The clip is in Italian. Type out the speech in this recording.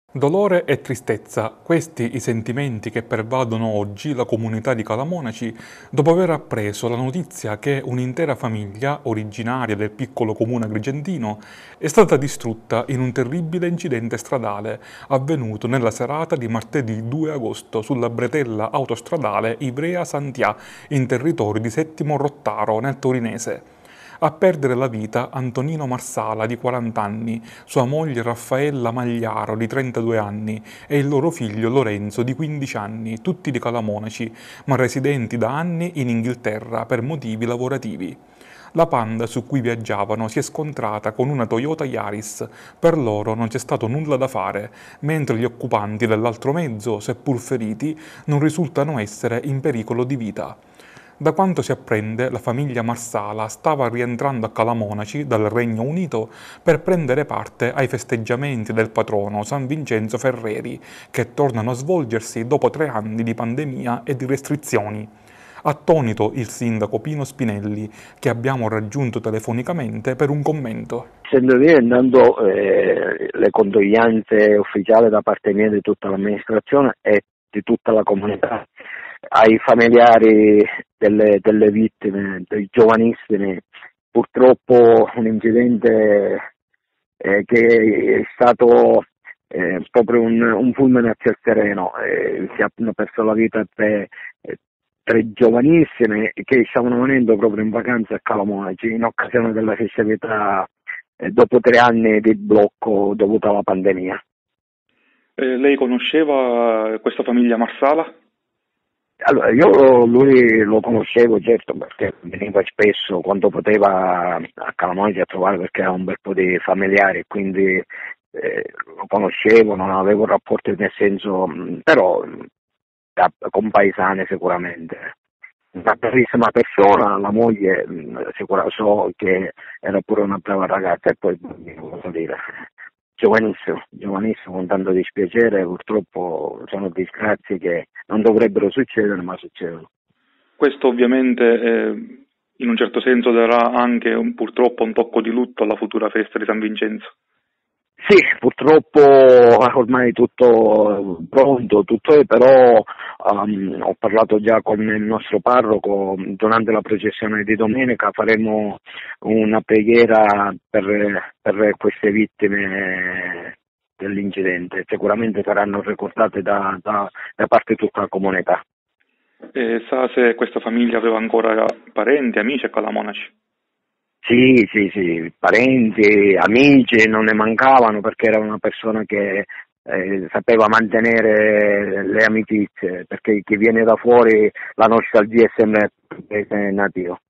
Dolore e tristezza, questi i sentimenti che pervadono oggi la comunità di Calamonaci dopo aver appreso la notizia che un'intera famiglia, originaria del piccolo comune agrigentino, è stata distrutta in un terribile incidente stradale avvenuto nella serata di martedì 2 agosto sulla bretella autostradale Ivrea-Santià in territorio di Settimo Rottaro nel Torinese. A perdere la vita Antonino Marsala di 40 anni, sua moglie Raffaella Magliaro di 32 anni e il loro figlio Lorenzo di 15 anni, tutti di Calamonaci, ma residenti da anni in Inghilterra per motivi lavorativi. La Panda su cui viaggiavano si è scontrata con una Toyota Yaris. Per loro non c'è stato nulla da fare, mentre gli occupanti dell'altro mezzo, seppur feriti, non risultano essere in pericolo di vita. Da quanto si apprende, la famiglia Marsala stava rientrando a Calamonaci dal Regno Unito per prendere parte ai festeggiamenti del patrono San Vincenzo Ferreri, che tornano a svolgersi dopo 3 anni di pandemia e di restrizioni. Attonito il sindaco Pino Spinelli, che abbiamo raggiunto telefonicamente per un commento. Essendo lì, intanto le condoglianze ufficiali da parte mia di tutta l'amministrazione e di tutta la comunità ai familiari delle vittime, dei giovanissimi. Purtroppo un incidente che è stato proprio un fulmine a ciel sereno, si hanno perso la vita tre giovanissime che stavano venendo proprio in vacanza a Calamonaci in occasione della festività dopo 3 anni di blocco dovuto alla pandemia. Lei conosceva questa famiglia Marsala? Allora, io lui lo conoscevo, certo, perché veniva spesso quando poteva a Calamonaci a trovare, perché ha un bel po' di familiari, quindi lo conoscevo, non avevo rapporti nel senso, però da compaesane sicuramente. Una bellissima persona, la moglie, so che era pure una brava ragazza e poi, cosa dire, giovanissimo, con tanto dispiacere, purtroppo sono disgrazie che non dovrebbero succedere, ma succedono. Questo ovviamente in un certo senso darà anche purtroppo un tocco di lutto alla futura festa di San Vincenzo. Sì, purtroppo ormai tutto pronto, però ho parlato già con il nostro parroco, durante la processione di domenica faremo una preghiera per queste vittime dell'incidente, sicuramente saranno ricordate da parte di tutta la comunità. Sa se questa famiglia aveva ancora parenti, amici a Calamonaci? Sì, parenti, amici non ne mancavano perché era una persona che sapeva mantenere le amicizie, perché chi viene da fuori la nostalgia è sempre nativa.